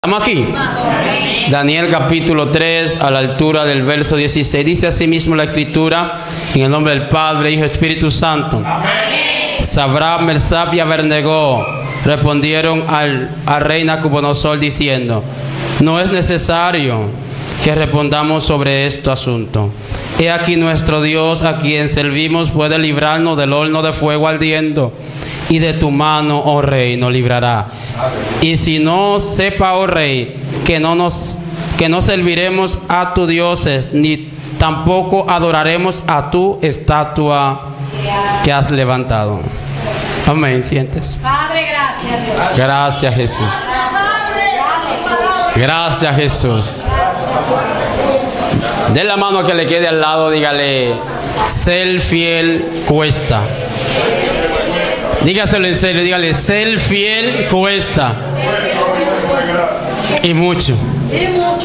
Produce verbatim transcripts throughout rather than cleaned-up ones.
¿Estamos aquí? Daniel capítulo tres, a la altura del verso dieciséis. Dice así mismo la escritura, en el nombre del Padre, Hijo y Espíritu Santo. Amén. Sabrán, Mersab y Abednego respondieron al, al rey Nabucodonosor diciendo: no es necesario que respondamos sobre este asunto. He aquí nuestro Dios, a quien servimos, puede librarnos del horno de fuego ardiendo, y de tu mano, oh rey, nos librará. Y si no, sepa, oh rey, que no nos que no serviremos a tus dioses, ni tampoco adoraremos a tu estatua que has levantado. Amén. Sientes. Padre, gracias, Dios. Gracias, Jesús. Gracias, Jesús. Den la mano que le quede al lado, dígale: ser fiel cuesta. Dígaselo en serio, dígale: ser fiel cuesta. Y mucho. Y mucho.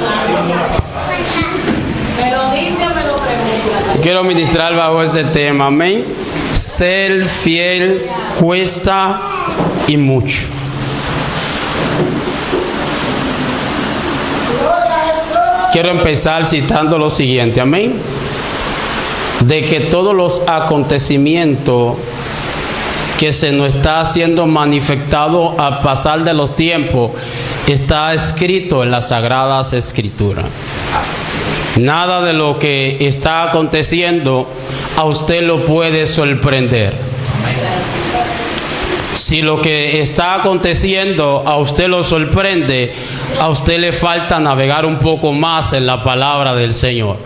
Me lo dice o me lo pregunta. Quiero ministrar bajo ese tema, amén. Ser fiel cuesta y mucho. Quiero empezar citando lo siguiente, amén. De que todos los acontecimientos que se nos está haciendo manifestado al pasar de los tiempos está escrito en las Sagradas Escrituras. Nada de lo que está aconteciendo a usted lo puede sorprender. Si lo que está aconteciendo a usted lo sorprende, a usted le falta navegar un poco más en la palabra del Señor.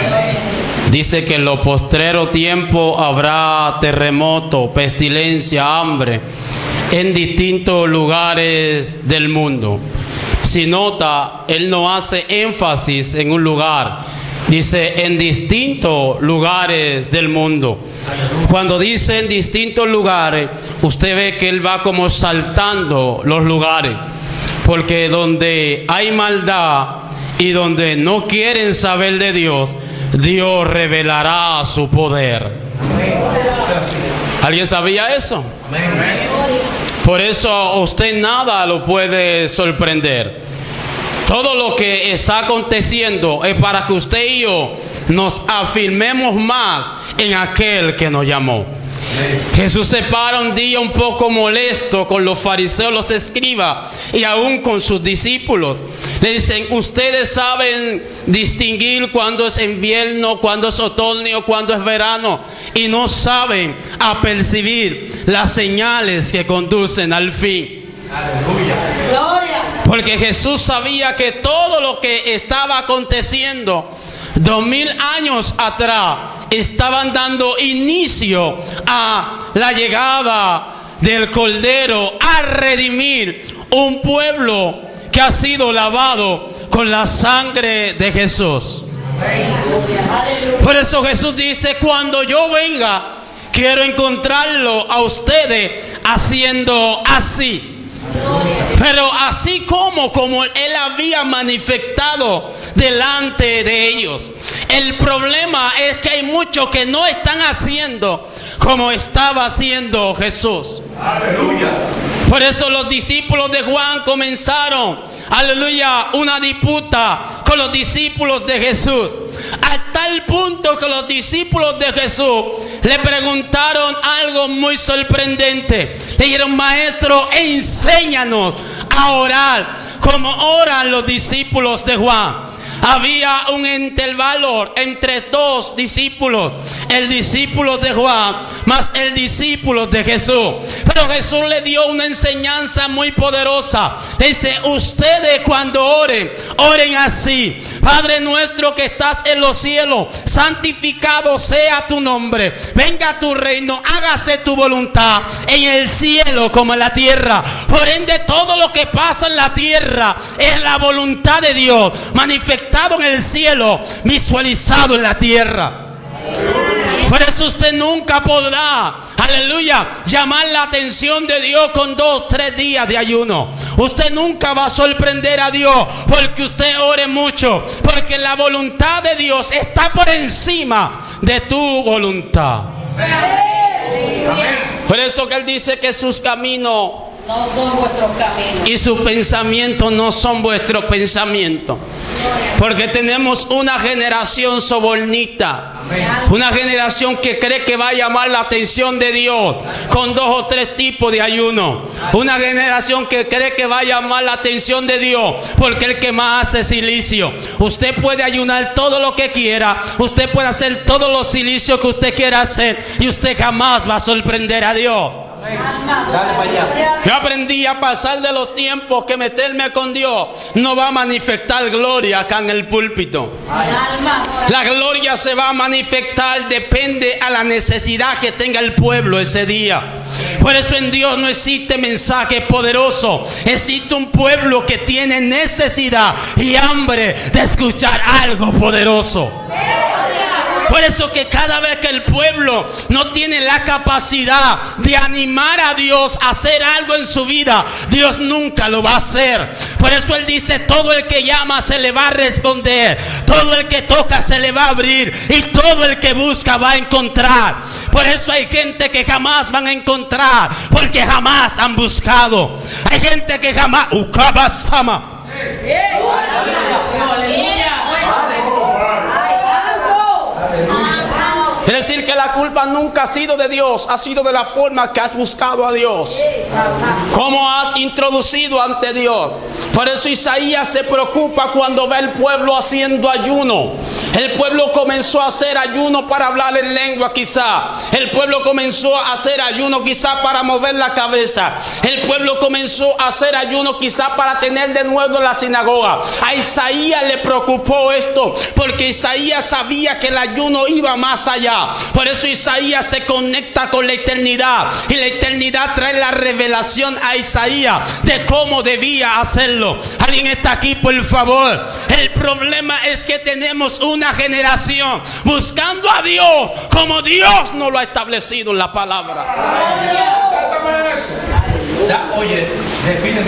Dice que en los postreros tiempos habrá terremoto, pestilencia, hambre en distintos lugares del mundo. Si nota, él no hace énfasis en un lugar, dice en distintos lugares del mundo. Cuando dice en distintos lugares, usted ve que él va como saltando los lugares, porque donde hay maldad y donde no quieren saber de Dios, Dios revelará su poder. ¿Alguien sabía eso? Por eso a usted nada lo puede sorprender. Todo lo que está aconteciendo es para que usted y yo nos afirmemos más en aquel que nos llamó. Jesús se para un día un poco molesto con los fariseos, los escribas y aún con sus discípulos. Le dicen: ustedes saben distinguir cuándo es invierno, cuándo es otoño, cuándo es verano, y no saben apercibir las señales que conducen al fin. Aleluya. Gloria. Porque Jesús sabía que todo lo que estaba aconteciendo dos mil años atrás estaban dando inicio a la llegada del Cordero a redimir un pueblo que ha sido lavado con la sangre de Jesús. Por eso Jesús dice: cuando yo venga, quiero encontrarlo a ustedes haciendo así. Pero así como, como él había manifestado delante de ellos. El problema es que hay muchos que no están haciendo como estaba haciendo Jesús. Aleluya. Por eso los discípulos de Juan comenzaron, aleluya, una disputa con los discípulos de Jesús. A tal punto que los discípulos de Jesús le preguntaron algo muy sorprendente. Le dijeron: maestro, enséñanos a orar como oran los discípulos de Juan. Había un intervalo entre dos discípulos, el discípulo de Juan más el discípulo de Jesús. Pero Jesús le dio una enseñanza muy poderosa. Le dice: ustedes cuando oren, oren así: Padre nuestro que estás en los cielos, santificado sea tu nombre, venga tu reino, hágase tu voluntad en el cielo como en la tierra. Por ende, todo lo que pasa en la tierra es la voluntad de Dios manifestada en el cielo, visualizado en la tierra. Por eso usted nunca podrá, aleluya, llamar la atención de Dios con dos, tres días de ayuno. Usted nunca va a sorprender a Dios porque usted ore mucho, porque la voluntad de Dios está por encima de tu voluntad. Por eso que él dice que sus caminos No son vuestros caminos. y sus pensamientos no son vuestros pensamientos. Porque tenemos una generación sobornita, una generación que cree que va a llamar la atención de Dios con dos o tres tipos de ayuno. Una generación que cree que va a llamar la atención de Dios porque el que más hace silicio. Usted puede ayunar todo lo que quiera, usted puede hacer todos los silicios que usted quiera hacer y usted jamás va a sorprender a Dios. Dale para allá. Yo aprendí a pasar de los tiempos que meterme con Dios no va a manifestar gloria acá en el púlpito. La gloria se va a manifestar, depende a la necesidad que tenga el pueblo ese día. Por eso en Dios no existe mensaje poderoso. Existe un pueblo que tiene necesidad y hambre de escuchar algo poderoso. Por eso que cada vez que el pueblo no tiene la capacidad de animar a Dios a hacer algo en su vida, Dios nunca lo va a hacer. Por eso Él dice, todo el que llama se le va a responder, todo el que toca se le va a abrir y todo el que busca va a encontrar. Por eso hay gente que jamás van a encontrar porque jamás han buscado. Hay gente que jamás Ukabasama. Es decir, que la culpa nunca ha sido de Dios, ha sido de la forma que has buscado a Dios, cómo has introducido ante Dios. Por eso Isaías se preocupa cuando ve al pueblo haciendo ayuno. El pueblo comenzó a hacer ayuno para hablar en lengua quizá. El pueblo comenzó a hacer ayuno quizá para mover la cabeza. El pueblo comenzó a hacer ayuno quizá para tener de nuevo la sinagoga. A Isaías le preocupó esto porque Isaías sabía que el ayuno iba más allá. Por eso Isaías se conecta con la eternidad y la eternidad trae la revelación a Isaías de cómo debía hacerlo. ¿Alguien está aquí, por favor? El problema es que tenemos una generación buscando a Dios como Dios no lo ha establecido en la palabra. Oye, defíneme.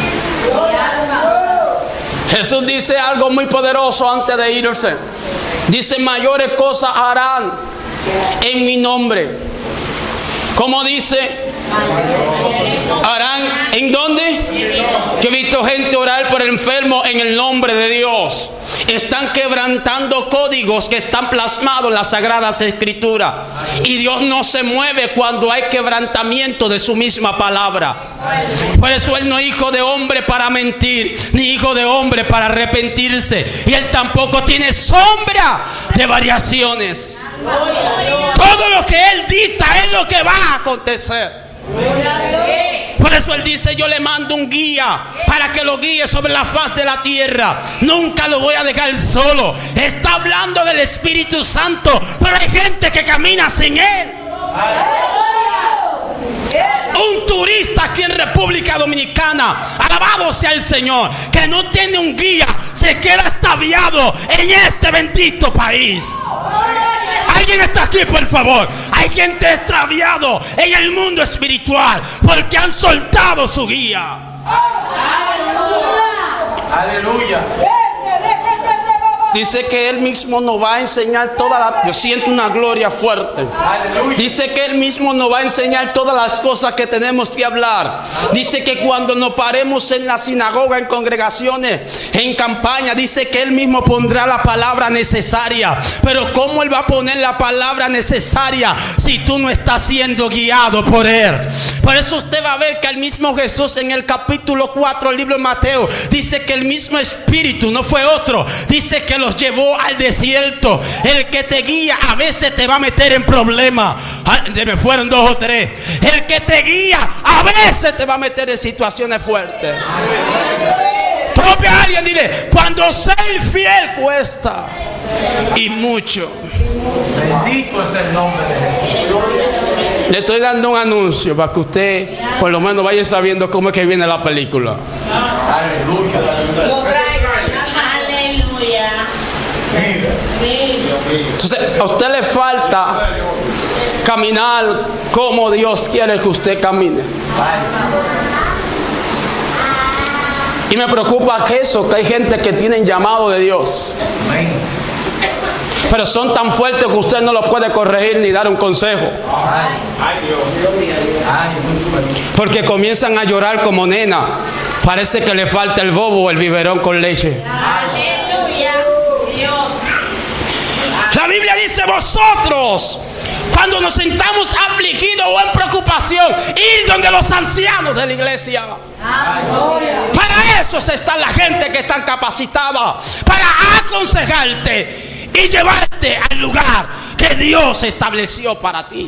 Jesús dice algo muy poderoso antes de irse. Dice, mayores cosas harán en mi nombre. ¿Cómo dice? ¿Harán en dónde? Yo he visto gente orar por enfermos en el nombre de Dios. Están quebrantando códigos que están plasmados en las Sagradas Escrituras. Y Dios no se mueve cuando hay quebrantamiento de su misma palabra. Por eso Él no es hijo de hombre para mentir, ni hijo de hombre para arrepentirse. Y Él tampoco tiene sombra de variaciones. Todo lo que Él dicta es lo que va a acontecer. Por eso Él dice, yo le mando un guía para que lo guíe sobre la faz de la tierra. Nunca lo voy a dejar solo. Está hablando del Espíritu Santo, pero hay gente que camina sin Él. Un turista aquí en República Dominicana, alabado sea el Señor, que no tiene un guía, se queda extraviado en este bendito país. ¿Alguien está aquí, por favor? Hay gente extraviado en el mundo espiritual porque han soltado su guía. Aleluya. Dice que Él mismo nos va a enseñar toda la... Yo siento una gloria fuerte. Dice que Él mismo nos va a enseñar todas las cosas que tenemos que hablar. Dice que cuando nos paremos en la sinagoga, en congregaciones, en campaña, dice que Él mismo pondrá la palabra necesaria. Pero ¿cómo Él va a poner la palabra necesaria si tú no estás siendo guiado por Él? Por eso usted va a ver que el mismo Jesús en el capítulo cuatro del libro de Mateo dice que el mismo Espíritu, no fue otro, dice que los llevó al desierto. El que te guía a veces te va a meter en problemas. Se me fueron dos o tres. El que te guía a veces te va a meter en situaciones fuertes. Tope a alguien, dile, cuando ser fiel cuesta y mucho. Bendito es el nombre de Jesús. Le estoy dando un anuncio para que usted por lo menos vaya sabiendo cómo es que viene la película. Aleluya. Aleluya. Entonces a usted le falta caminar como Dios quiere que usted camine. Y me preocupa que eso, que hay gente que tienen llamado de Dios, Pero son tan fuertes que usted no los puede corregir ni dar un consejo. Porque comienzan a llorar como nena. Parece que le falta el bobo o el biberón con leche. Aleluya. Dios. La Biblia dice: vosotros, cuando nos sentamos afligidos o en preocupación, ir donde los ancianos de la iglesia. Para eso está la gente que está capacitada, para aconsejarte y llevarte al lugar que Dios estableció para ti.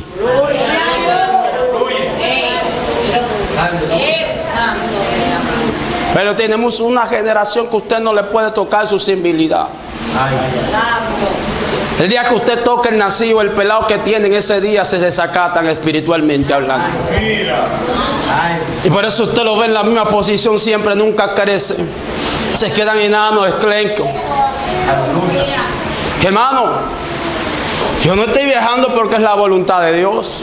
Pero tenemos una generación que usted no le puede tocar su sensibilidad. El día que usted toque el nacido, el pelado que tienen ese día se desacatan espiritualmente hablando. Y por eso usted lo ve en la misma posición siempre, nunca crece. Se quedan enanos, esclencos. Hermano, yo no estoy viajando porque es la voluntad de Dios.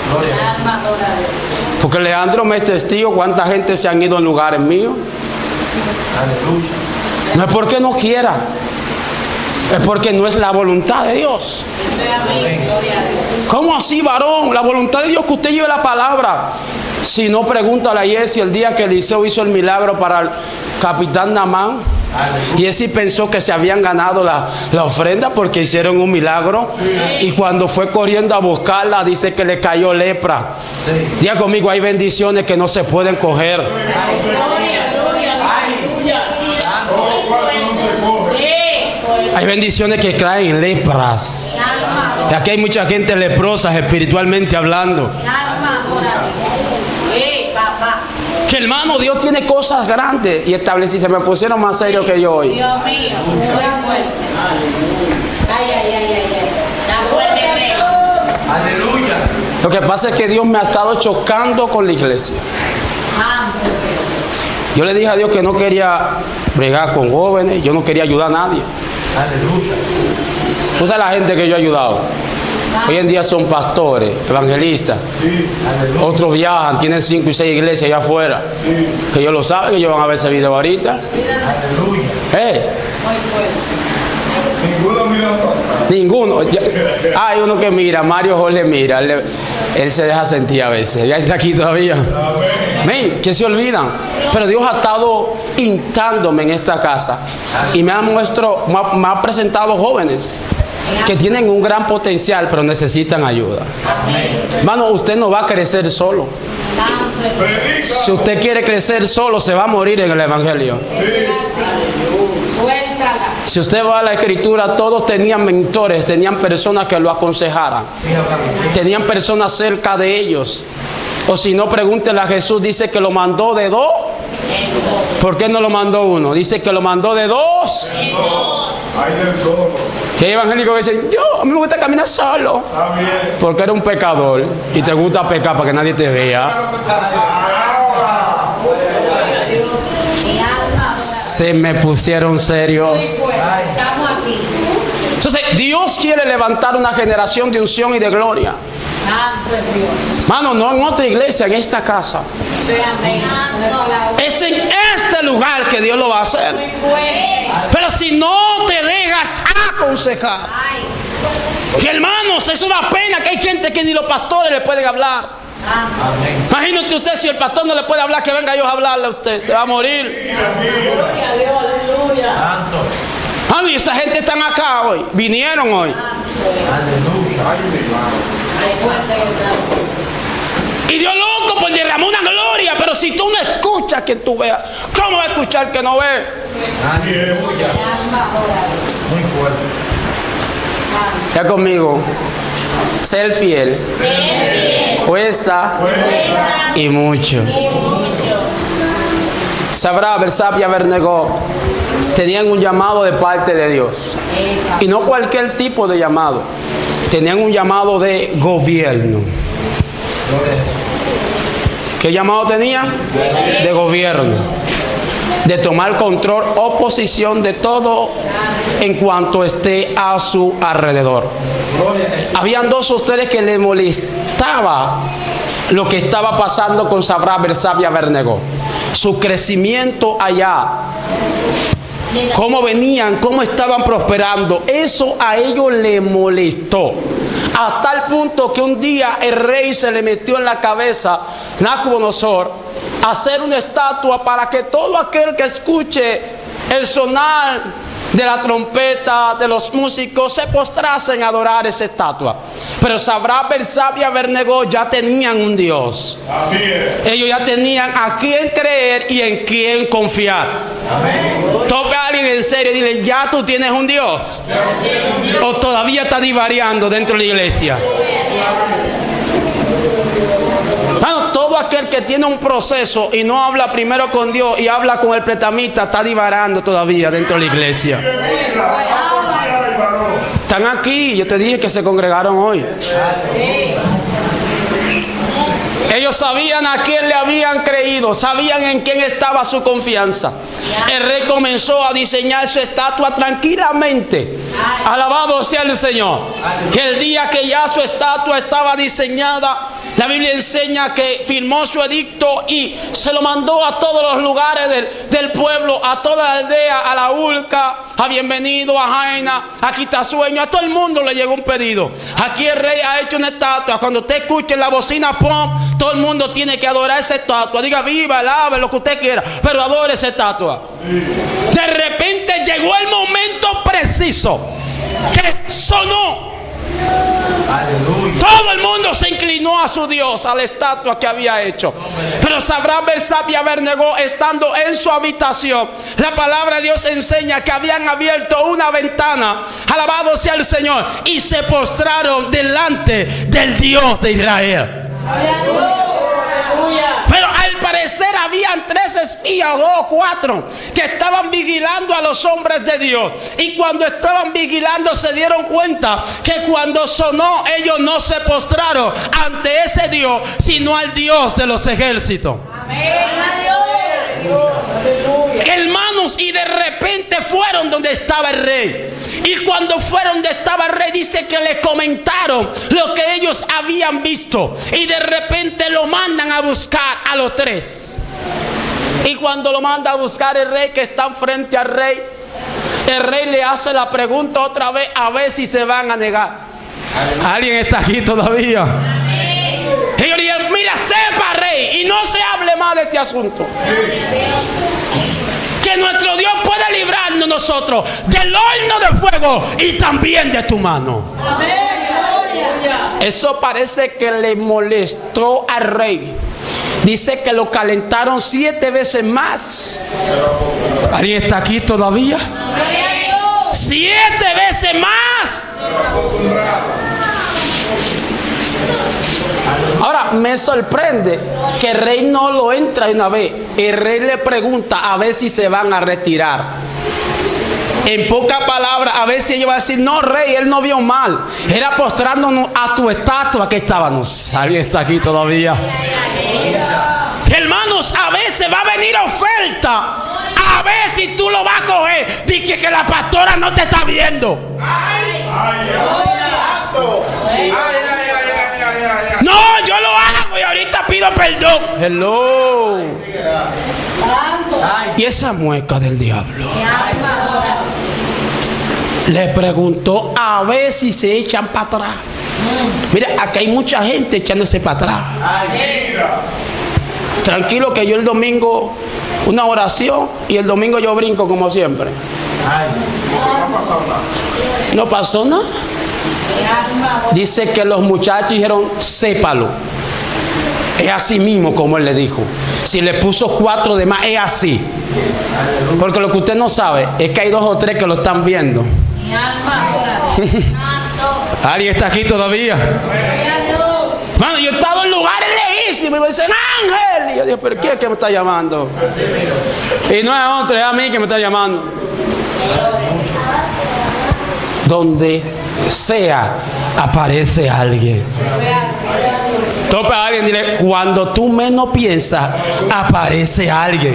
Porque Leandro me es testigo cuánta gente se han ido en lugares míos. No es porque no quiera, es porque no es la voluntad de Dios. ¿Cómo así, varón? La voluntad de Dios que usted lleve la palabra. Si no, pregúntale a Jesse el día que Eliseo hizo el milagro para el capitán Namán. Y Jesse pensó que se habían ganado la, la ofrenda porque hicieron un milagro. Y cuando fue corriendo a buscarla, dice que le cayó lepra. Diga conmigo, hay bendiciones que no se pueden coger. Hay bendiciones que traen lepras. Y aquí hay mucha gente leprosa espiritualmente hablando. Que hermano, Dios tiene cosas grandes y establecidas. Se me pusieron más serios que yo hoy. Dios mío, muy fuerte. Ay, ay, ay, ay, ay. La fuerte fe. Aleluya. Lo que pasa es que Dios me ha estado chocando con la iglesia. Santo Dios. Yo le dije a Dios que no quería bregar con jóvenes, yo no quería ayudar a nadie. Aleluya. Tú sabes la gente que yo he ayudado. Hoy en día son pastores, evangelistas. Sí. Aleluya. Otros viajan, tienen cinco y seis iglesias allá afuera. Sí. Que ellos lo saben, que ellos van a ver ese video ahorita. Aleluya. Eh, Ninguno mira para ninguno. Ya- hay uno que mira, Mario Jorge mira. Él, le- él se deja sentir a veces. Ya está aquí todavía. Amén, que se olvidan. Pero Dios ha estado instándome en esta casa. Y me ha, muestro, me ha, me ha presentado jóvenes que tienen un gran potencial, pero necesitan ayuda. Hermano, usted no va a crecer solo. Si usted quiere crecer solo, se va a morir en el evangelio. Suéltala. Si usted va a la escritura, todos tenían mentores, tenían personas que lo aconsejaran, tenían personas cerca de ellos. O si no, pregúntele a Jesús, dice que lo mandó de dos. ¿Por qué no lo mandó uno? Dice que lo mandó de dos. Hay del solo. Que hay evangélicos que dicen, yo, a mí me gusta caminar solo. Está bien. Porque eres un pecador y te gusta pecar para que nadie te vea. Mi alma. Se me pusieron serio. Muy fuerte. Estamos aquí. Entonces, Dios quiere levantar una generación de unción y de gloria. Santo es Dios. Mano, no en otra iglesia, en esta casa. Sea amén. Es en este lugar que Dios lo va a hacer. Muy fuerte. Pero si no te dejas aconsejar, Ay. que hermanos, es una pena que hay gente que ni los pastores le pueden hablar. Santo. Imagínate usted, si el pastor no le puede hablar, que venga yo a hablarle a usted, se va a morir. Gloria a Dios. Aleluya. Santo. Ah, y esa gente están acá hoy, vinieron hoy. Aleluya. Ay, mi hermano. Ay, fuerte el Y Dios loco por derramar una gloria, pero si tú no escuchas que tú veas, ¿cómo va a escuchar que no ve? Aleluya. alma adorada. Muy fuerte. Santo. Ya conmigo, ser fiel, cuesta y mucho. Sabrá, Bersab y Abednego tenían un llamado de parte de Dios. Y no cualquier tipo de llamado. Tenían un llamado de gobierno. ¿Qué llamado tenían? De gobierno. De tomar control o posición de todo en cuanto esté a su alrededor. Habían dos o tres que les molestaba lo que estaba pasando con Sabrá, Bersab y Abednego. Su crecimiento allá cómo venían, cómo estaban prosperando. Eso a ellos les molestó. A tal punto que un día el rey se le metió en la cabeza, Nabucodonosor, hacer una estatua para que todo aquel que escuche el sonar de la trompeta, de los músicos, se postrasen a adorar esa estatua. Pero Sadrach, Mesach y Abednego ya tenían un Dios. Así es. Ellos ya tenían a quién creer y en quién confiar. Amén. Toca a alguien en serio y dile, ya tú tienes un Dios. O todavía está divariando dentro de la iglesia. Bueno, todo aquel que tiene un proceso y no habla primero con Dios y habla con el pretamita, está divarando todavía dentro de la iglesia. Están aquí, yo te dije que se congregaron hoy. Ellos sabían a quién le habían creído, sabían en quién estaba su confianza. El rey comenzó a diseñar su estatua tranquilamente. Alabado sea el Señor. Que el día que ya su estatua estaba diseñada, la Biblia enseña que firmó su edicto y se lo mandó a todos los lugares del, del pueblo, a toda la aldea, a la Ulca, a Bienvenido, a Jaina, a Quitasueño, a todo el mundo le llegó un pedido. Aquí el rey ha hecho una estatua. Cuando usted escuche la bocina, ¡pum!, todo el mundo tiene que adorar esa estatua. Diga viva, alabe, lo que usted quiera, pero adore esa estatua. De repente llegó el momento preciso que sonó. Aleluya. Todo el mundo se inclinó a su Dios, a la estatua que había hecho. Pero Sadrach, Mesach y Abednego, estando en su habitación, la palabra de Dios enseña que habían abierto una ventana, alabado sea el Señor, y se postraron delante del Dios de Israel. Pero al parecer habían tres espías, o dos, cuatro, que estaban vigilando a los hombres de Dios. Y cuando estaban vigilando se dieron cuenta que cuando sonó, ellos no se postraron ante ese Dios, sino al Dios de los ejércitos. Hermanos, y de repente fueron donde estaba el rey. Y cuando fueron donde estaba el rey, dice que le comentaron lo que ellos habían visto. Y de repente lo mandan a buscar a los tres. Y cuando lo manda a buscar el rey, que están frente al rey, el rey le hace la pregunta otra vez, a ver si se van a negar. ¿Alguien está aquí todavía? Y ellos dijeron, mira, sepa, rey, y no se hable más de este asunto. Que nuestro Dios puede librarnos nosotros del horno de fuego y también de tu mano. Eso parece que le molestó al rey. Dice que lo calentaron siete veces más. ¿Alguien está aquí todavía? Siete veces más. Ahora me sorprende que el rey no lo entra de una vez. El rey le pregunta a ver si se van a retirar. En pocas palabras, a ver si ellos van a decir, no, rey, él no vio mal. Era postrándonos a tu estatua que estábamos. ¿Alguien está aquí todavía? Hermanos, a veces va a venir oferta. A ver si tú lo vas a coger. Dice que la pastora no te está viendo. Ay, ay, ay, ay. No, yo lo hago y ahorita pido perdón. Hello. Y esa mueca del diablo le preguntó a ver si se echan para atrás. Mira, aquí hay mucha gente echándose para atrás. Tranquilo que yo el domingo una oración y el domingo yo brinco como siempre. No pasó nada. No pasó nada. Dice que los muchachos dijeron, sépalo. Es así mismo como él le dijo. Si le puso cuatro de más, es así. Porque lo que usted no sabe es que hay dos o tres que lo están viendo. ¿Alguien está aquí todavía? Bueno, yo he estado en lugares lejísimos y me dicen, Ángel. Y yo digo, ¿pero quién es que me está llamando? Y no es otro, es a mí que me está llamando. Donde sea, aparece alguien. Topa a alguien, dile, cuando tú menos piensas, aparece alguien.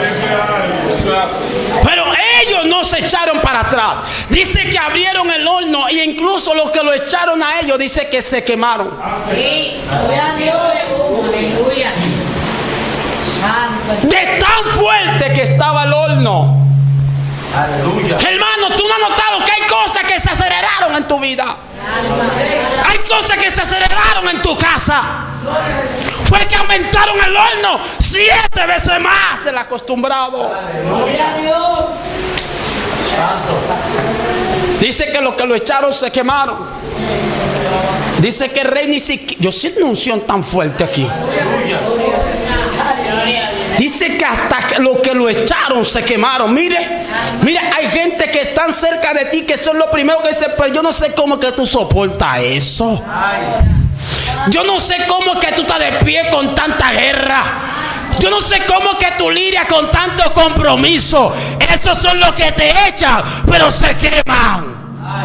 Pero ellos no se echaron para atrás. Dice que abrieron el horno e incluso los que lo echaron a ellos, dice que se quemaron. Sí, gloria a Dios. Aleluya. De tan fuerte que estaba el horno, Aleluya. Hermano, tú no has notado que hay cosas que se aceleraron en tu vida. Hay cosas que se aceleraron en tu casa. Fue que aumentaron el horno siete veces más del acostumbrado. Aleluya. Santo. Dice que los que lo echaron se quemaron. Dice que el rey ni siquiera... Yo siento una unción tan fuerte aquí. Aleluya. Dice que hasta los que lo echaron se quemaron. Mire, mire, hay gente que están cerca de ti que son lo primero que dice, pero yo no sé cómo que tú soportas eso. Yo no sé cómo que tú estás de pie con tanta guerra. Yo no sé cómo que tú lidias con tanto compromiso. Esos son los que te echan, pero se queman.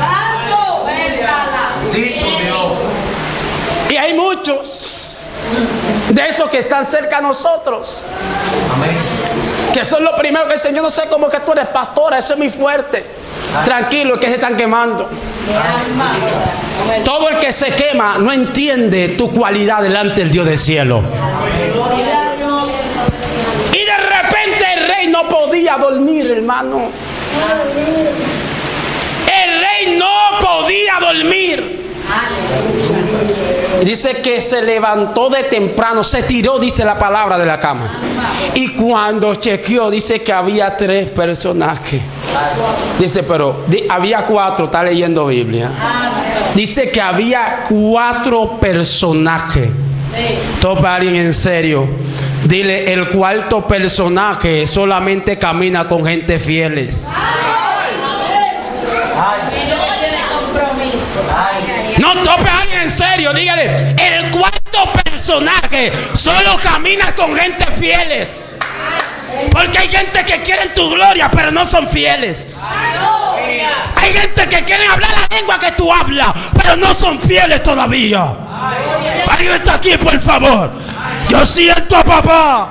Bendito Dios. Y hay muchos de esos que están cerca a nosotros, Amén. que son los primeros que dicen, yo no sé cómo que tú eres pastora, eso es muy fuerte. Tranquilo, que se están quemando. Todo el que se quema no entiende tu cualidad delante del Dios del cielo. Y de repente el rey no podía dormir, hermano. El rey no podía dormir. Y dice que se levantó de temprano, se tiró, dice la palabra, de la cama. Y cuando chequeó, dice que había tres personajes. Dice, pero di, había cuatro, está leyendo Biblia. Dice que había cuatro personajes. Topa a alguien en serio. Dile, el cuarto personaje solamente camina con gente fieles. No, tope a alguien en serio, dígale, el cuarto personaje solo camina con gente fieles. Porque hay gente que quiere tu gloria, pero no son fieles. Hay gente que quiere hablar la lengua que tú hablas, pero no son fieles todavía. Alguien está aquí, por favor. Yo siento a papá.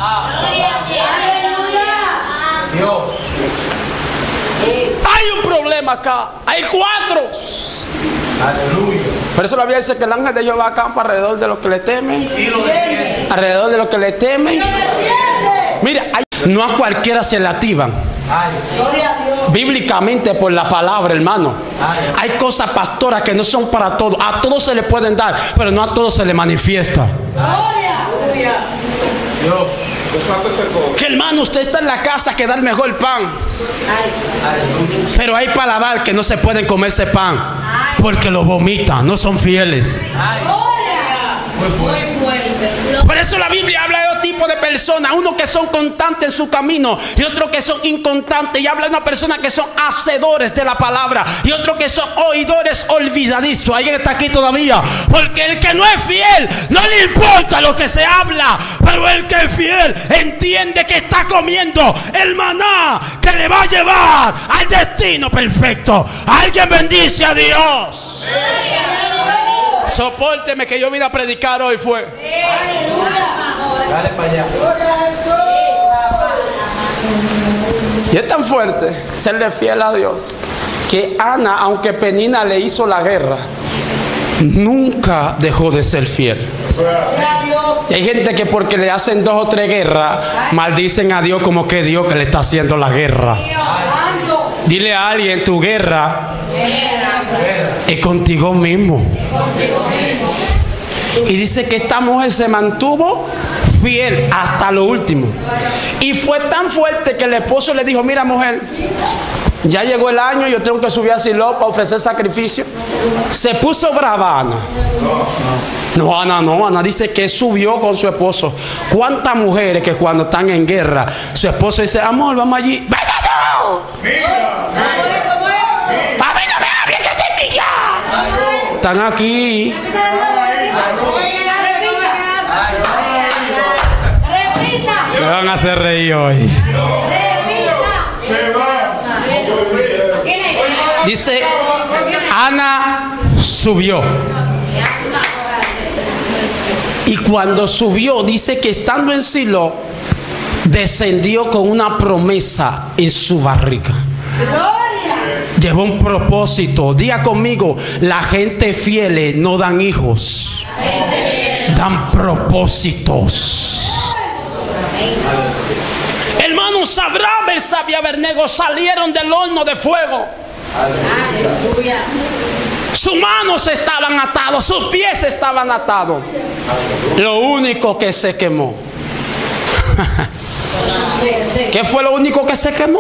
Dios. Hay un problema acá. Hay cuatro. Aleluya. Por eso la Biblia dice que el ángel de Jehová acampa alrededor de los que le temen. Y lo defiende. Alrededor de los que le temen. Mira, hay, no a cualquiera se le activan. Ay. Bíblicamente, por la palabra, hermano. Hay cosas, pastoras, que no son para todos. A todos se le pueden dar, pero no a todos se le manifiesta. Dios. Que hermano, usted está en la casa que da el mejor pan. Aleluya. Pero hay paladar que no se pueden comer ese pan porque lo vomitan, no son fieles. Muy fuerte. Por eso la Biblia habla de dos tipos de personas. Uno que son constantes en su camino y otro que son inconstantes. Y habla de una persona que son hacedores de la palabra y otro que son oidores olvidadizos. ¿Alguien está aquí todavía? Porque el que no es fiel no le importa lo que se habla, pero el que es fiel entiende que está comiendo el maná que le va a llevar al destino perfecto. Alguien bendice a Dios. Sopórteme que yo vine a predicar hoy fue. Dale para allá. Y es tan fuerte serle fiel a Dios que Ana, aunque Penina le hizo la guerra, nunca dejó de ser fiel. Y hay gente que porque le hacen dos o tres guerras maldicen a Dios como que Dios que le está haciendo la guerra. Dile a alguien, tu guerra es contigo mismo. Y dice que esta mujer se mantuvo fiel hasta lo último. Y fue tan fuerte que el esposo le dijo, mira mujer, ya llegó el año, yo tengo que subir a Silo para ofrecer sacrificio. Se puso brava Ana. No, Ana no, Ana dice que subió con su esposo. ¿Cuántas mujeres que cuando están en guerra, su esposo dice, amor, vamos allí? ¡Vete tú! ¡A mí no me hables, que estoy aquí ya! Están aquí. Me van a hacer reír hoy. Dice, Ana subió. Y cuando subió, dice que estando en Silo, descendió con una promesa en su barriga. Llevó un propósito. Diga conmigo, la gente fiel no dan hijos, dan propósitos. Hermanos, Abraham, Bersab y Abednego salieron del horno de fuego. Aleluya. Sus manos estaban atados, sus pies estaban atados. Lo único que se quemó. ¿Qué fue lo único que se quemó?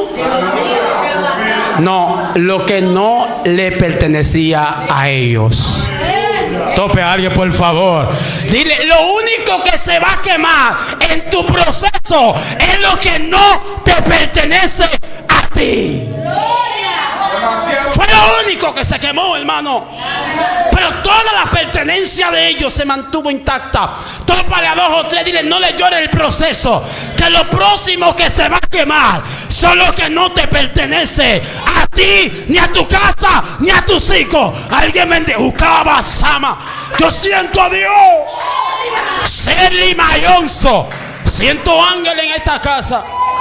No, lo que no le pertenecía a ellos. Tope a alguien, por favor. Dile, lo único que se va a quemar en tu proceso es lo que no te pertenece a ti. Fue lo único que se quemó, hermano. Pero toda la pertenencia de ellos se mantuvo intacta. Tópale a dos o tres, dile, no le llores el proceso, que lo próximo que se va a quemar son los que no te pertenece a ti, ni a tu casa, ni a tus hijos. Alguien me buscaba Sama. Yo siento a Dios. Serli Mayonzo. Siento ángel en esta casa.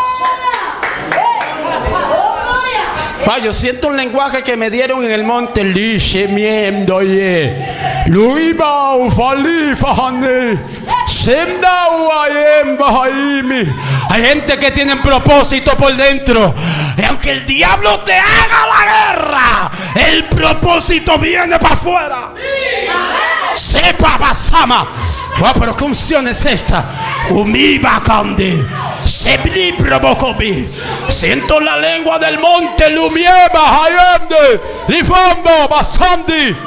Ah, yo siento un lenguaje que me dieron en el monte. Lishe miendo ye. Luiba ufalifahane. Semda uayem bahaimi. Hay gente que tiene propósito por dentro. Y aunque el diablo te haga la guerra, el propósito viene para afuera. Sepa basama. Wow, pero qué unción es esta. Umiba kandi. Sebli provocobi. Siento la lengua del monte. Lumieba hayende. Lifamba basandi.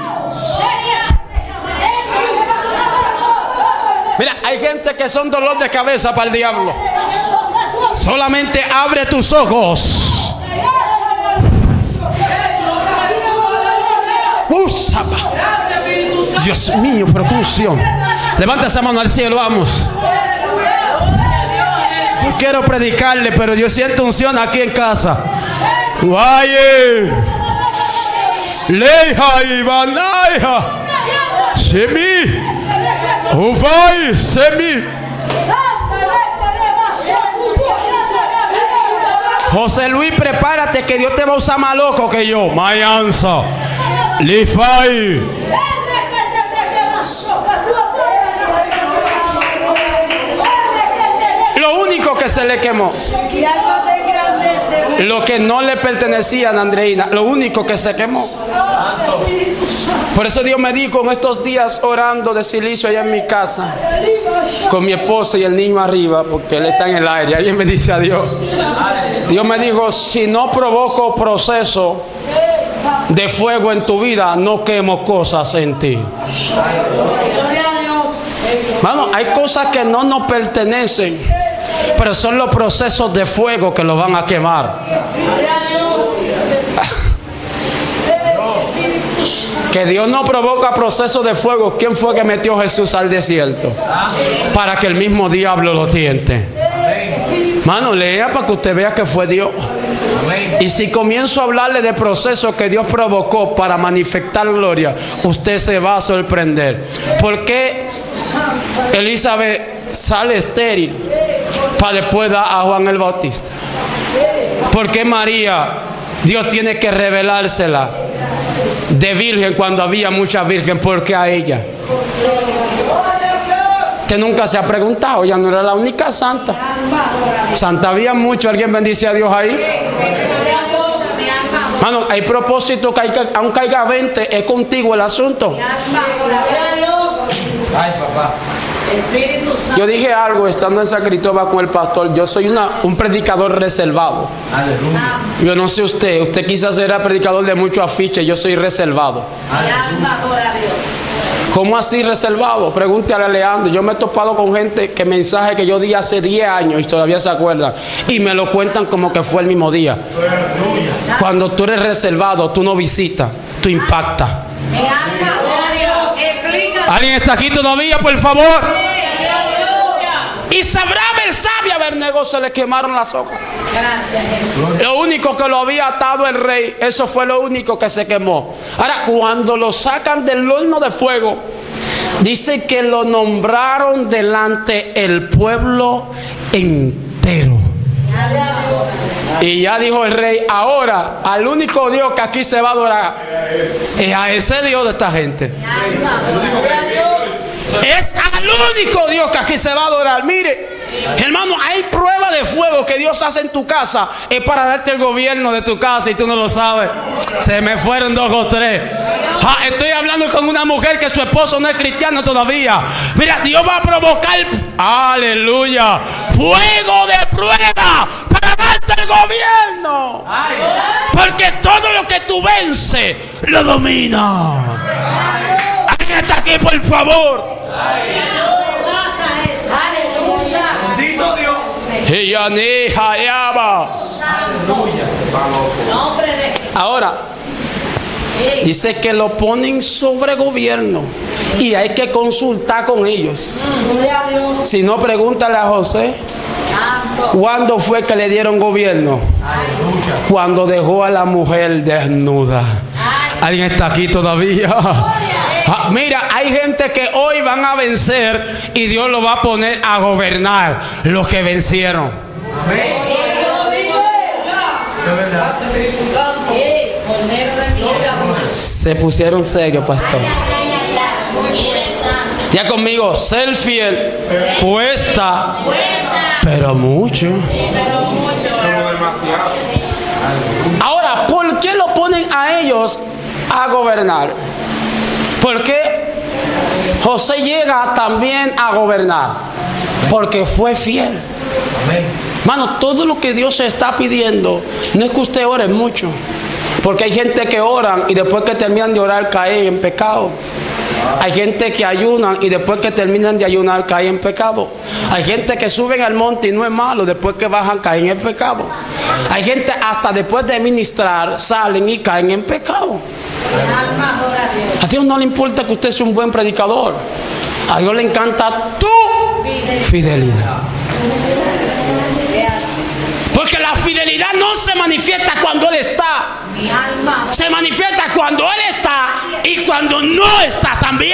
Mira, hay gente que son dolor de cabeza para el diablo. Solamente abre tus ojos. Usaba. Dios mío, pero qué unción. Levanta esa mano al cielo, vamos. Yo quiero predicarle, pero yo siento unción aquí en casa. Guaye. Leja y banaya. Semi. Ufay, semi. José Luis, prepárate que Dios te va a usar más loco que yo. Mayanza. Lifay. Lo único que se le quemó, lo que no le pertenecía a Andreina, lo único que se quemó. Por eso Dios me dijo en estos días orando de silicio allá en mi casa, con mi esposa y el niño arriba, porque él está en el aire. Alguien me dice a Dios. Dios me dijo, si no provoco proceso de fuego en tu vida, no quemo cosas en ti. Vamos, hay cosas que no nos pertenecen, pero son los procesos de fuego que los van a quemar. Que Dios no provoca procesos de fuego. ¿Quién fue que metió a Jesús al desierto? Para que el mismo diablo lo tiente. Mano, lea para que usted vea que fue Dios. Y si comienzo a hablarle de procesos que Dios provocó para manifestar gloria, usted se va a sorprender. ¿Por qué Elizabeth sale estéril para después dar a Juan el Bautista? ¿Por qué María, Dios tiene que revelársela de virgen cuando había muchas virgen? ¿Por qué a ella? Que nunca se ha preguntado. Ella no era la única santa. Santa había mucho. ¿Alguien bendice a Dios ahí? Mano, hay propósito que, hay que aunque haya veinte, es contigo el asunto. Ay, papá. Yo dije algo estando en San Cristóbal con el pastor. Yo soy una, un predicador reservado. Aleluya. Yo no sé usted. Usted quizás era predicador de mucho afiche. Yo soy reservado. ¿Cómo así reservado? Pregúntale a Leandro. Yo me he topado con gente que mensaje que yo di hace diez años y todavía se acuerdan. Y me lo cuentan como que fue el mismo día. Cuando tú eres reservado, tú no visitas, tú impactas. ¿Alguien está aquí todavía, por favor? Y sabrá Bersab y Abednego se le quemaron las hojas. Gracias, Jesús. Lo único que lo había atado el rey, eso fue lo único que se quemó. Ahora, cuando lo sacan del horno de fuego, dice que lo nombraron delante el pueblo entero. Y ya dijo el rey, ahora al único Dios que aquí se va a adorar es a ese Dios de esta gente. Es al único Dios que aquí se va a adorar. Mire, Hermano, hay prueba de fuego que Dios hace en tu casa. Es para darte el gobierno de tu casa y tú no lo sabes. Se me fueron dos o tres. Ah, estoy hablando con una mujer que su esposo no es cristiano todavía. Mira, Dios va a provocar, aleluya, fuego de prueba para darte el gobierno. Porque todo lo que tú vences, lo domina. ¿Alguien está aquí, por favor? Bendito Dios. Ahora, dice que lo ponen sobre gobierno y hay que consultar con ellos. Si no, pregúntale a José, ¿cuándo fue que le dieron gobierno? Cuando dejó a la mujer desnuda. ¿Alguien está aquí todavía? Ah, mira, hay gente que hoy van a vencer y Dios lo va a poner a gobernar los que vencieron. Se pusieron serios, pastor. Ya conmigo, ser fiel cuesta, pero mucho. Ahora, ¿por qué lo ponen a ellos a gobernar? Porque José llega también a gobernar, porque fue fiel. Hermano, todo lo que Dios está pidiendo, no es que usted ore mucho, porque hay gente que oran y después que terminan de orar caen en pecado. Hay gente que ayunan y después que terminan de ayunar caen en pecado. Hay gente que suben al monte y no es malo, después que bajan caen en pecado. Hay gente hasta después de ministrar salen y caen en pecado. A Dios no le importa que usted sea un buen predicador. A Dios le encanta tu fidelidad. Porque la fidelidad no se manifiesta cuando Él está. Se manifiesta cuando Él está y cuando no está también.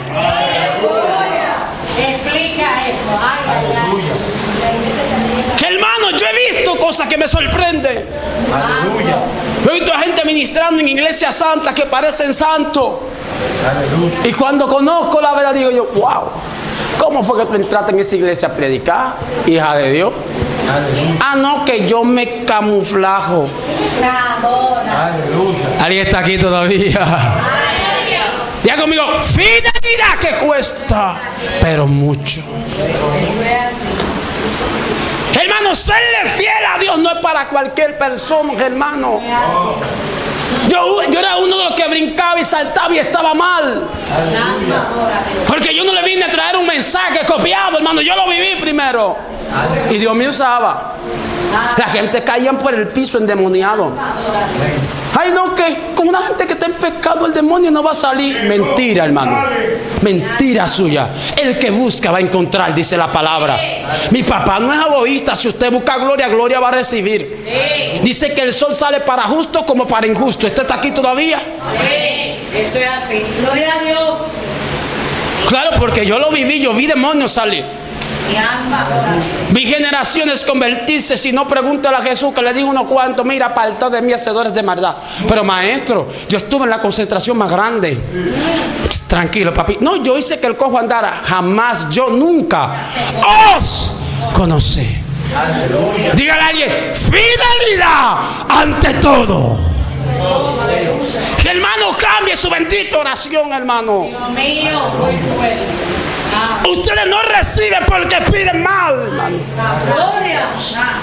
Explica eso. Ay, ay, ay. Hermano, yo he visto cosas que me sorprenden. Aleluya. He visto a gente ministrando en iglesias santas que parecen santos. Aleluya. Y cuando conozco la verdad digo yo, wow, ¿cómo fue que tú entraste en esa iglesia a predicar, hija de Dios? Aleluya. Ah, no, que yo me camuflajo. Aleluya. ¿Alguien está aquí todavía? Ya conmigo, fidelidad que cuesta, pero mucho. Hermano, serle fiel a Dios no es para cualquier persona, hermano. Yo, yo era uno de los que brincaba y saltaba y estaba mal. Porque yo no le vine a traer un mensaje copiado, hermano. Yo lo viví primero. Y Dios me usaba. La gente caía por el piso endemoniado. Ay, no, que con una gente que está en pecado el demonio no va a salir. Mentira, hermano. Mentira suya. El que busca va a encontrar, dice la palabra. Mi papá no es egoísta. Si usted busca gloria, gloria va a recibir. Dice que el sol sale para justo como para injusto. ¿Usted está aquí todavía? Sí, eso es así. Gloria a Dios. Claro, porque yo lo viví. Yo vi demonios salir. Mi alma adora a Dios. Vi generaciones convertirse. Si no, pregúntale a Jesús, que le digo unos cuantos: mira, apartad de mí, hacedores de maldad. Pero maestro, yo estuve en la concentración más grande. Pss, tranquilo, papi. No, yo hice que el cojo andara. Jamás, yo nunca os conocí. Aleluya. Dígale a alguien: fidelidad ante todo. Que hermano cambie su bendita oración, hermano. Dios mío, muy fuerte. Ah, Ustedes no reciben porque piden mal, hermano. la gloria. Ah,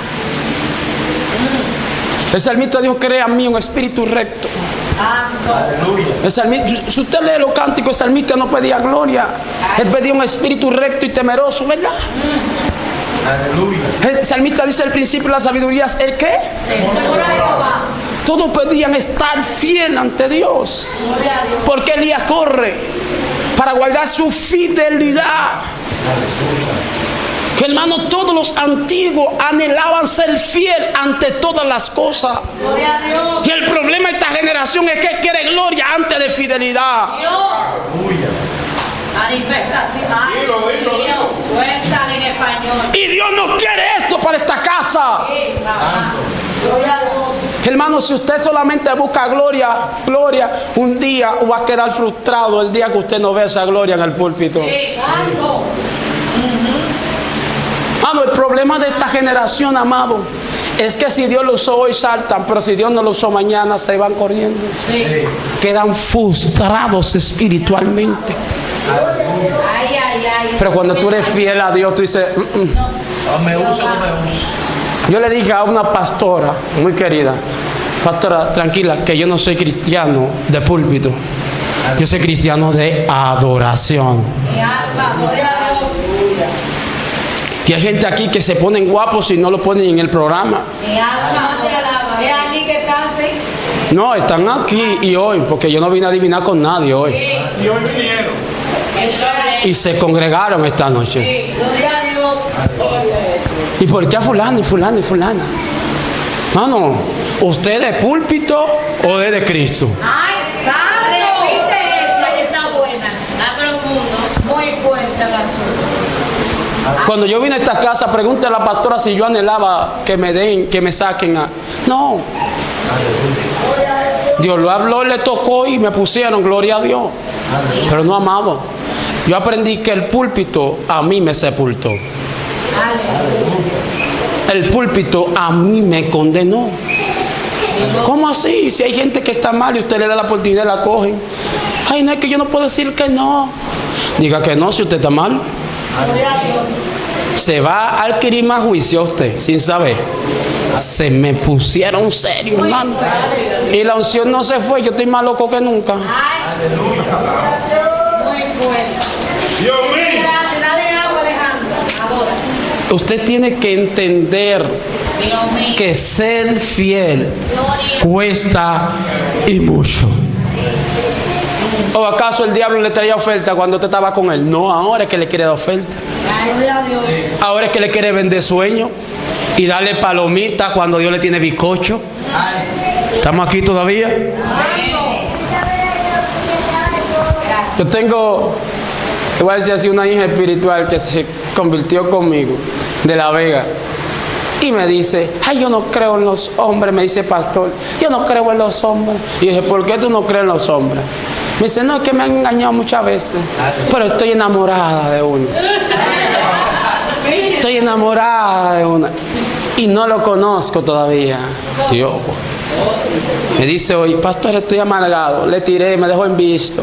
El salmista dijo: crea en mí un espíritu recto. santo. Aleluya. El salmista, si usted lee los cánticos, el salmista no pedía gloria. Él pedía un espíritu recto y temeroso, ¿verdad? Aleluya. El salmista dice: el principio de la sabiduría es el qué. Temor a Jehová. Todos pedían estar fiel ante Dios. Gloria a Dios. Porque Elías corre para guardar su fidelidad. Que hermano, todos los antiguos anhelaban ser fiel ante todas las cosas. Gloria a Dios. Y el problema de esta generación es que quiere gloria antes de fidelidad. Dios. Aleluya. Manifestación. Ay, Dilo, dilo, Dios. dilo. Suéltale en español. Y Dios no quiere esto para esta casa. Sí, mamá. Gloria a Dios. Hermano, si usted solamente busca gloria, gloria, un día va a quedar frustrado el día que usted no ve esa gloria en el púlpito. Sí, santo. Mano, el problema de esta generación, amado, es que si Dios lo usó hoy saltan, pero si Dios no lo usó mañana se van corriendo. Sí. Quedan frustrados espiritualmente. Ay, ay, ay. Pero cuando tú eres fiel a Dios, tú dices, mm, mm. O me usa o no me usa. Yo le dije a una pastora muy querida, pastora, tranquila, que yo no soy cristiano de púlpito. Yo soy cristiano de adoración. Mi alma, gloria a Dios. Y hay gente aquí que se ponen guapos y no lo ponen en el programa. Mi alma te alaba. Es aquí que están, sí. No, están aquí y hoy, porque yo no vine a adivinar con nadie hoy. Y hoy vinieron. Eso es. Y se congregaron esta noche. Sí, gloria a Dios. ¿Y por qué a fulano y fulano y fulana? Mano, ¿usted es de púlpito o es de Cristo? Ay, santo. Repite esa que está buena. Está profundo. Muy fuerte el asunto. Cuando yo vine a esta casa, pregúntale a la pastora si yo anhelaba que me den, que me saquen a... No. Dios lo habló, le tocó y me pusieron, gloria a Dios. Pero no, amado. Yo aprendí que el púlpito a mí me sepultó. El púlpito a mí me condenó. ¿Cómo así? Si hay gente que está mal y usted le da la oportunidad y la cogen. Ay, no, es que yo no puedo decir que no. Diga que no si usted está mal. Se va a adquirir más juicio a usted sin saber. Se me pusieron serio, hermano. Y la unción no se fue. Yo estoy más loco que nunca. Muy fuerte. Dios mío. Dale agua, Alejandro. Adora. Usted tiene que entender Dios mío. que ser fiel Gloria. cuesta y mucho. ¿O acaso el diablo le traía oferta cuando usted estaba con él? No, ahora es que le quiere dar oferta. Gloria a Dios. Ahora es que le quiere vender sueño y darle palomita cuando Dios le tiene bizcocho. ¿Estamos aquí todavía? Yo tengo, te voy a decir así, una hija espiritual que se convirtió conmigo de La Vega. Y me dice, ay, yo no creo en los hombres, me dice pastor, yo no creo en los hombres. Y dije, ¿por qué tú no crees en los hombres? Me dice, no, es que me han engañado muchas veces, pero estoy enamorada de uno. Estoy enamorada de una. Y no lo conozco todavía. Dios. Me dice hoy, pastor, estoy amargado. Le tiré, me dejó en visto.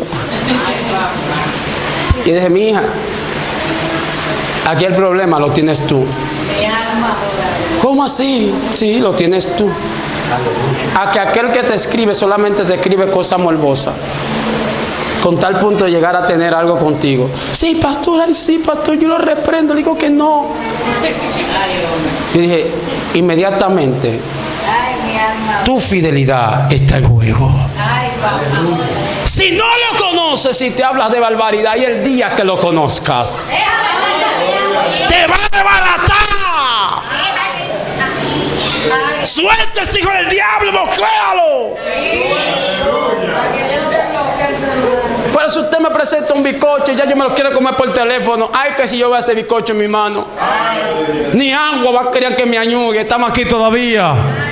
Y dije, mi hija, aquí el problema lo tienes tú. ¿Cómo así? Sí, lo tienes tú. A que aquel que te escribe solamente te escribe cosas morbosas, con tal punto de llegar a tener algo contigo. Sí, pastor, ay, sí, pastor, yo lo reprendo, le digo que no. Y dije, inmediatamente, tu fidelidad está en juego. Si no lo conoces, si te hablas de barbaridad, y el día que lo conozcas, te va a desbaratar. Suéltese, hijo del diablo, moscléalo. Pero si usted me presenta un bizcocho, ya yo me lo quiero comer por teléfono. Ay, que si yo veo ese bizcocho en mi mano, ni agua va a querer que me añugue. Estamos aquí todavía.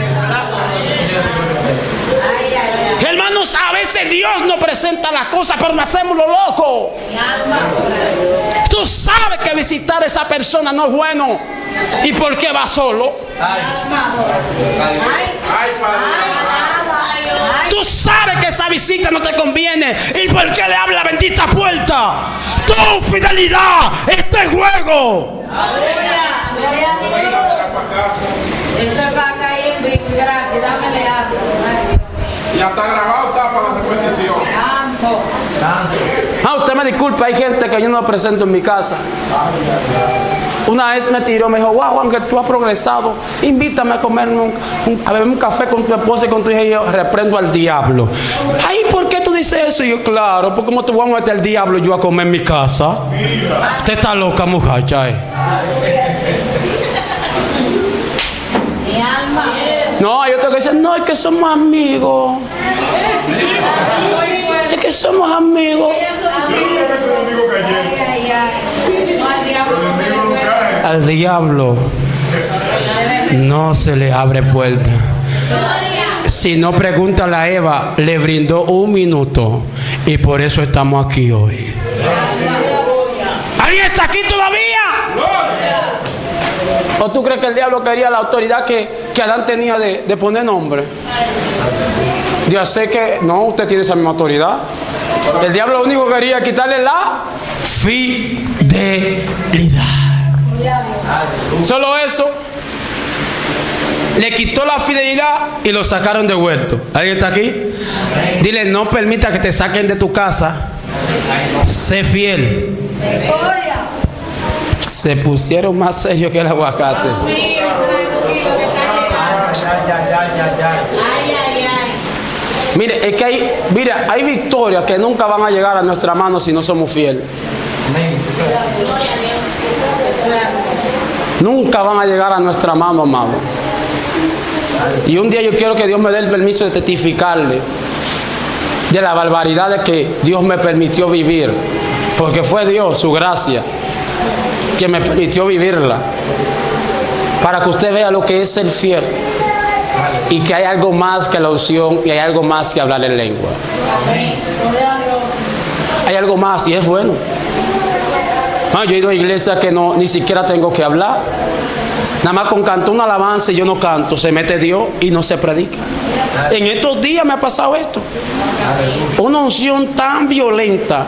Hermanos, a veces Dios nos presenta las cosas, pero nos hacemos lo loco. Tú sabes que visitar a esa persona no es bueno. ¿Y por qué va solo? Tú sabes que esa visita no te conviene. ¿Y por qué le abre la bendita puerta? Tu fidelidad está en juego. Eso es para caer en vivo gratis. Dámele algo. Y hasta grabado está para la repetición. Santo. Ah, usted me disculpa, hay gente que yo no presento en mi casa. Una vez me tiró, me dijo, wow, aunque tú has progresado, invítame a comer un, un, a beber un café con tu esposa y con tu hija. Y yo reprendo al diablo. Ay, ¿por qué tú dices eso? Y yo, claro, porque como te voy a meter al diablo yo a comer en mi casa. Usted está loca, muchacha. Eh. Mi alma. No, hay otro que dice, no, es que somos amigos. Es que somos amigos. Al diablo no se le abre puerta. Si no, pregúntale a Eva, le brindó un minuto y por eso estamos aquí hoy. ¿Alguien está aquí todavía? ¿O tú crees que el diablo quería la autoridad que, que Adán tenía de, de poner nombre? Yo sé que no, usted tiene esa misma autoridad. El diablo lo único que quería es quitarle la fidelidad. Solo eso. Le quitó la fidelidad y lo sacaron de vuelto. ¿Alguien está aquí? Dile, no permita que te saquen de tu casa. Sé fiel. Se pusieron más serios que el aguacate. Mire, es que hay, mira, hay victorias que nunca van a llegar a nuestra mano si no somos fieles. Nunca van a llegar a nuestra mano, amado. Y un día yo quiero que Dios me dé el permiso de testificarle de la barbaridad de que Dios me permitió vivir, porque fue Dios, su gracia, que me permitió vivirla, para que usted vea lo que es ser fiel y que hay algo más que la unción y hay algo más que hablar en lengua. Hay algo más y es bueno. Ah, yo he ido a iglesias que no, ni siquiera tengo que hablar. Nada más con cantar una alabanza y yo no canto, se mete Dios y no se predica. En estos días me ha pasado esto. Una unción tan violenta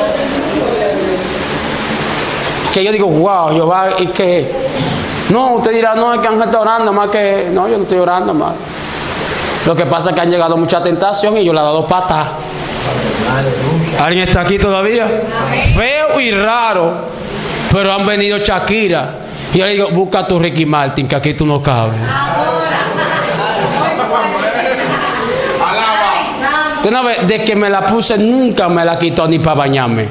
que yo digo, wow, Jehová, ¿y qué? No, usted dirá, no, es que Ángel está orando, más que... No, yo no estoy orando más. Lo que pasa es que han llegado mucha tentación y yo le he dado patas. ¿Alguien está aquí todavía? Feo y raro, pero han venido Shakira. Y yo le digo, busca tu Ricky Martin, que aquí tú no cabes. Usted no ve, de que me la puse nunca me la quitó ni para bañarme.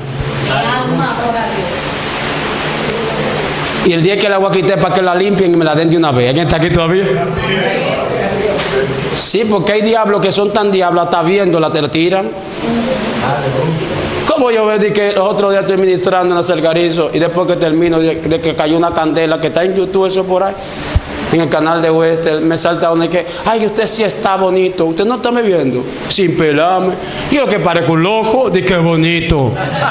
Y el día que la voy a quitar para que la limpien y me la den de una vez. ¿Alguien está aquí todavía? Sí, porque hay diablos que son tan diablos, hasta viéndola te la tiran. Como yo veo que los otros días estoy ministrando en el Cergarizo y después que termino de, de que cayó una candela que está en YouTube, eso por ahí, en el canal de Wester, me salta uno y que, ay, usted sí está bonito, usted no está me viendo, sin pelarme. Y lo que parezco un loco, de que bonito.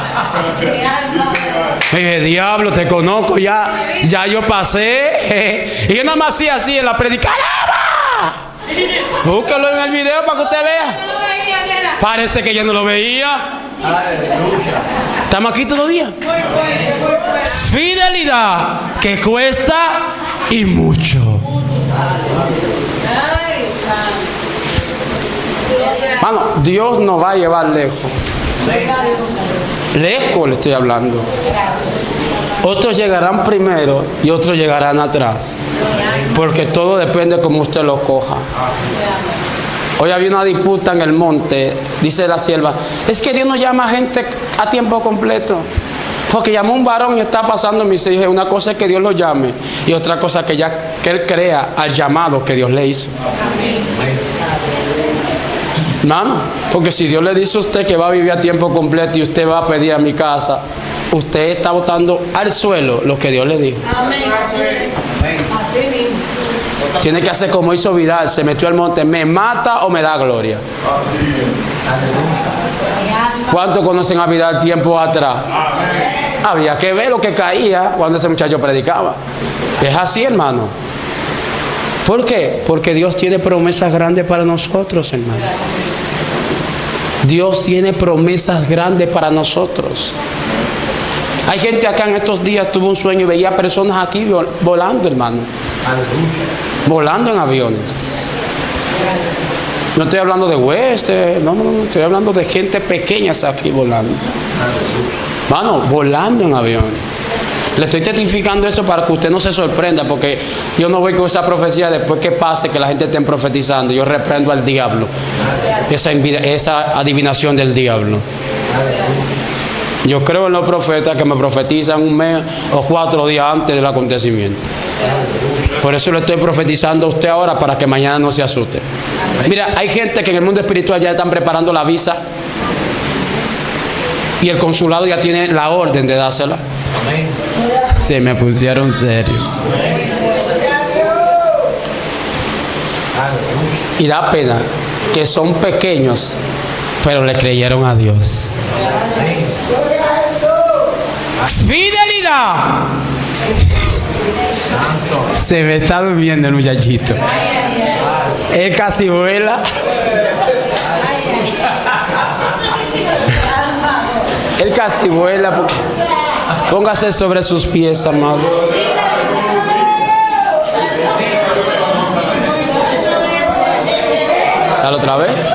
Eh, diablo, te conozco, ya, ya yo pasé. Eh, y yo nada más hacía así en la predicada. Búsquelo en el video para que usted vea. Parece que yo no lo veía. Estamos aquí todavía. Fidelidad que cuesta y mucho. Mano, Dios nos va a llevar lejos. Lejos le estoy hablando. Otros llegarán primero y otros llegarán atrás, porque todo depende de cómo usted lo coja. Hoy había una disputa en el monte, dice la sierva, es que Dios no llama a gente a tiempo completo, porque llamó a un varón y está pasando mis hijos. Una cosa es que Dios lo llame y otra cosa es que, ya, que él crea al llamado que Dios le hizo. Hermano, porque si Dios le dice a usted que va a vivir a tiempo completo y usted va a pedir a mi casa, usted está botando al suelo lo que Dios le dijo. Amén. Así mismo. Tiene que hacer como hizo Vidal, se metió al monte, me mata o me da gloria. ¿Cuántos conocen a Vidal tiempo atrás? Había que ver lo que caía cuando ese muchacho predicaba. Es así, hermano. ¿Por qué? Porque Dios tiene promesas grandes para nosotros, hermano. Dios tiene promesas grandes para nosotros. Hay gente acá en estos días, tuvo un sueño y veía personas aquí volando, hermano. Volando en aviones. No estoy hablando de huestes, no, no, no, estoy hablando de gente pequeña aquí volando. Hermano, volando en aviones. Le estoy testificando eso para que usted no se sorprenda, porque yo no voy con esa profecía después que pase que la gente esté profetizando. Yo reprendo al diablo, esa, esa adivinación del diablo. Yo creo en los profetas que me profetizan un mes o cuatro días antes del acontecimiento. Por eso le estoy profetizando a usted ahora, para que mañana no se asuste. Mira, hay gente que en el mundo espiritual ya están preparando la visa y el consulado ya tiene la orden de dársela. Se me pusieron serio. Y da pena que son pequeños, pero le creyeron a Dios. Fidelidad Se me está durmiendo el muchachito. Él casi vuela. Él casi vuela. Póngase sobre sus pies, amado. Dale otra vez.